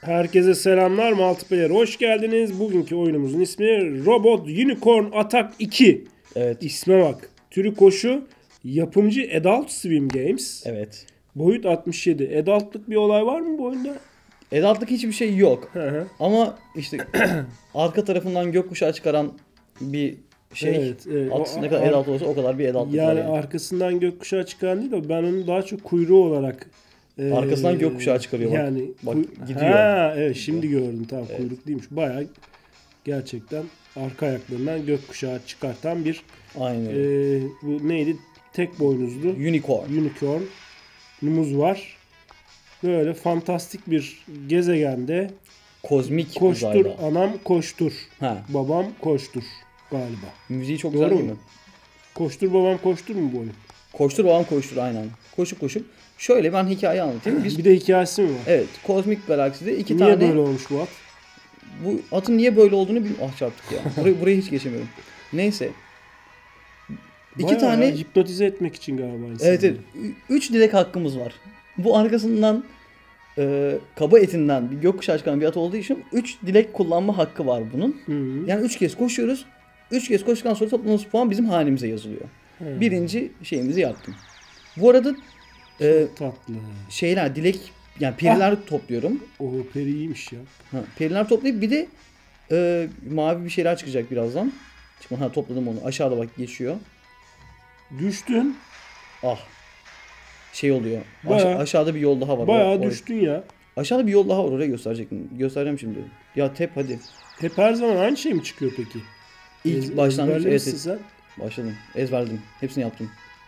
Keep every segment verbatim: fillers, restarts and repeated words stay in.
Herkese selamlar, Multiplayer hoş geldiniz. Bugünkü oyunumuzun ismi Robot Unicorn Attack iki. Evet. İsme bak. Türü koşu. Yapımcı Adult Swim Games. Evet. Boyut altmış yedi. Adultlık bir olay var mı bu oyunda? Adultlık hiçbir şey yok. Hı hı. Ama işte arka tarafından gökkuşağı çıkaran bir şey. Evet, evet. At, O- ne kadar ar- adult olsa o kadar bir adultlık var Yani yani. arkasından gökkuşağı çıkan değil de ben onu daha çok kuyruğu olarak e, Arkasından gökkuşağı çıkarıyor bak. Yani Bak, kuy- gidiyor. Ha, evet şimdi gördüm, tamam, Evet. kuyruk değilmiş. Bayağı gerçekten arka ayaklarından gökkuşağı çıkartan bir Aynen e, öyle. bu neydi? Tek boynuzlu Unicorn. unicorn'umuz var. Böyle fantastik bir gezegende Kozmik koştur uzayda. anam koştur. Ha. Babam koştur galiba. Müziği çok Doğru güzel değil mu? mi? Koştur babam koştur mu bu oyun? Koştur babam koştur aynen. Koşup koşup. Şöyle ben hikaye anlatayım. Biz Bir de hikayesi mi var? evet Kozmik Galakside iki Niye tane böyle olmuş bu at? bu atın niye böyle olduğunu bilmiyorum. Ah çarptık ya. Burayı, burayı hiç geçemiyorum. Neyse. İki Bayağı tane ya, hipnotize etmek için galiba insanları. evet, evet. Ü- Üç dilek hakkımız var. Bu arkasından e, kaba etinden bir gökkuşağı çıkan bir at olduğu için üç dilek kullanma hakkı var bunun. Hı hı. Yani üç kez koşuyoruz. Üç kez koştuktan sonra topladığımız puan bizim hanemize yazılıyor. Hı. Birinci şeyimizi yaptım. Bu arada e, Tatlı. şeyler dilek yani periler topluyorum. O peri iyiymiş ya. Ha, periler toplayıp bir de e, mavi bir şeyler çıkacak birazdan. Çıkma, ha topladım onu. Aşağıda bak geçiyor. Düştün. Ah. Şey oluyor. Aşa- Bayağı- aşağıda bir yol daha var. Bayağı Oraya- düştün ya. Aşağıda bir yol daha var, oraya gösterecektim. Göstereceğim şimdi. Ya tep hadi. Hep her zaman aynı şey mi çıkıyor peki? İlk Ez- başlangıç evet, ezberlemişsin evet. sen. Başladım. Ezberledim. Hepsini yaptım.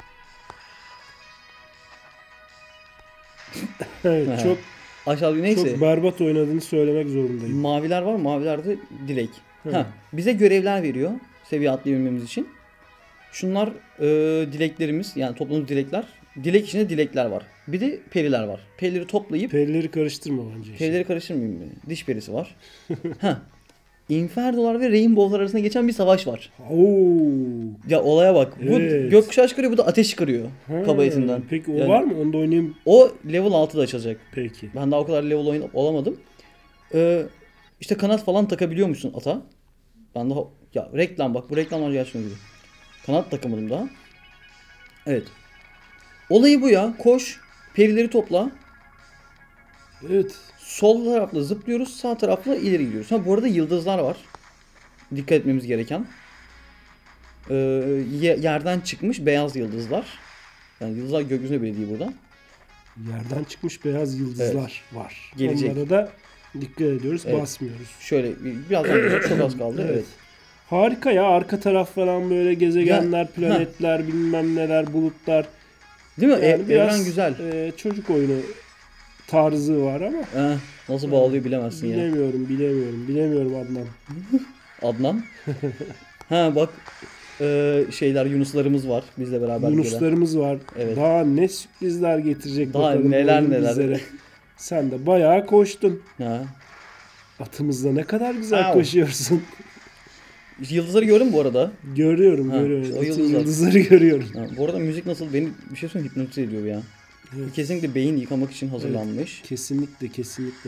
Evet, çok Aşağıda neyse. çok berbat oynadığını söylemek zorundayım. Maviler var. Mavilerde dilek. Hı. Ha, bize görevler veriyor. Seviye atlayabilmemiz için. Şunlar e, dileklerimiz. Yani topladığımız dilekler. Dilek içinde dilekler var. Bir de periler var. Perileri toplayıp Perileri karıştırma bence. işte. perileri karıştırmayayım mı? Diş perisi var. ha. Inferno'lar ve Rainbow'lar arasında geçen bir savaş var. Oo. Ya olaya bak. Bu Evet. gökkuşağı çıkarıyor, bu da ateş çıkarıyor. Ha, Kaba etinden. Peki o Yani var mı? Onu da oynayayım. O level altıda açılacak. Peki. Ben daha o kadar level oyun olamadım. Ee, işte kanat falan takabiliyor musun ata? Ben daha ya reklam bak, bu reklamlar gerçekten gibi. Kanat takamadım daha. Evet. Olayı bu ya. Koş, perileri topla. Evet. Sol tarafla zıplıyoruz, sağ tarafla ileri gidiyoruz. Ha bu arada yıldızlar var. Dikkat etmemiz gereken. Ee, ye- yerden çıkmış beyaz yıldızlar. Yani yıldızlar gökyüzüne bile değil burada. Yerden çıkmış beyaz yıldızlar var. Gelecek. Onlara da dikkat ediyoruz, Evet. basmıyoruz. Şöyle bir- birazdan gelecek, çok az kaldı. Evet. Evet. Harika ya, arka taraf falan böyle gezegenler, planetler, bilmem neler, bulutlar. Değil mi? Yani E- biraz Evren güzel. e, çocuk oyunu tarzı var ama Eh, nasıl bağlıyor bilemezsin ya. bilemiyorum, bilemiyorum, bilemiyorum Adnan. Adnan. Ha bak e, şeyler Yunuslarımız var bizle beraber gelen. Yunuslarımız var. Evet. Daha ne sürprizler getirecek Daha bakalım bu neler oyun neler. bizlere. Sen de bayağı koştun. Ha. Atımızla ne kadar güzel Au. koşuyorsun. Yıldızları gördün mü bu arada? Görüyorum, Ha, görüyorum. o Atın yıldızlar. yıldızları görüyorum. Ha, bu arada müzik nasıl beni bir şey söyleyeyim hipnotize ediyor ya. Evet. Kesinlikle beyin yıkamak için hazırlanmış. Kesinlikle, kesinlikle.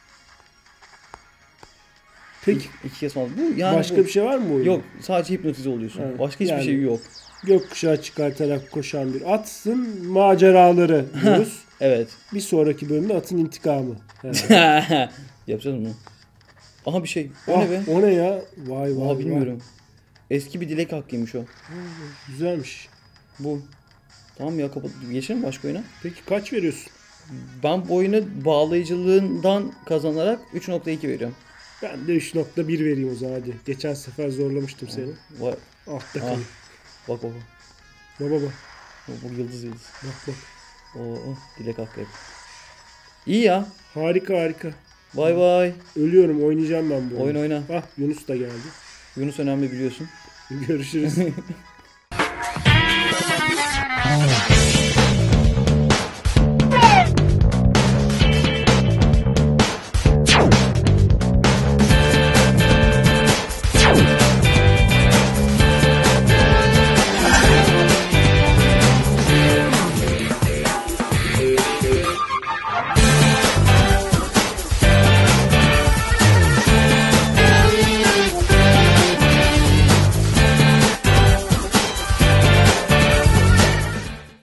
Peki İki kez falan. Bu yani başka bu- bir şey var mı bu oyunda? Yok, sadece hipnotize oluyorsun. Evet, Başka hiçbir yani- şey yok. Gökkuşağı çıkartarak koşan bir atsın maceraları diyoruz. Evet. Bir sonraki bölümde atın intikamı. herhalde. Yapacağız mı? Aha bir şey. O Ah, ne be? o ne ya? Vay vay Aa vay. bilmiyorum. Eski bir dilek hakkıymış o. Güzelmiş. Bu. Tamam ya, kapat. Geçelim mi başka oyuna? Peki kaç veriyorsun? Ben bu oyunu bağlayıcılığından kazanarak üç nokta iki veriyorum. Ben de üç nokta bir vereyim o zaman hadi. Geçen sefer zorlamıştım seni. Vay. Altta Ah. kalayım. Bak bak. Baba bak. Bu, bu yıldız yıldız. Bak bak. Oo, dilek hakkı hep. İyi ya. Harika harika. Bay bay. Ölüyorum, oynayacağım ben bu oyunu. Oyun oyna. Ah, Yunus da geldi. Yunus önemli biliyorsun. Görüşürüz.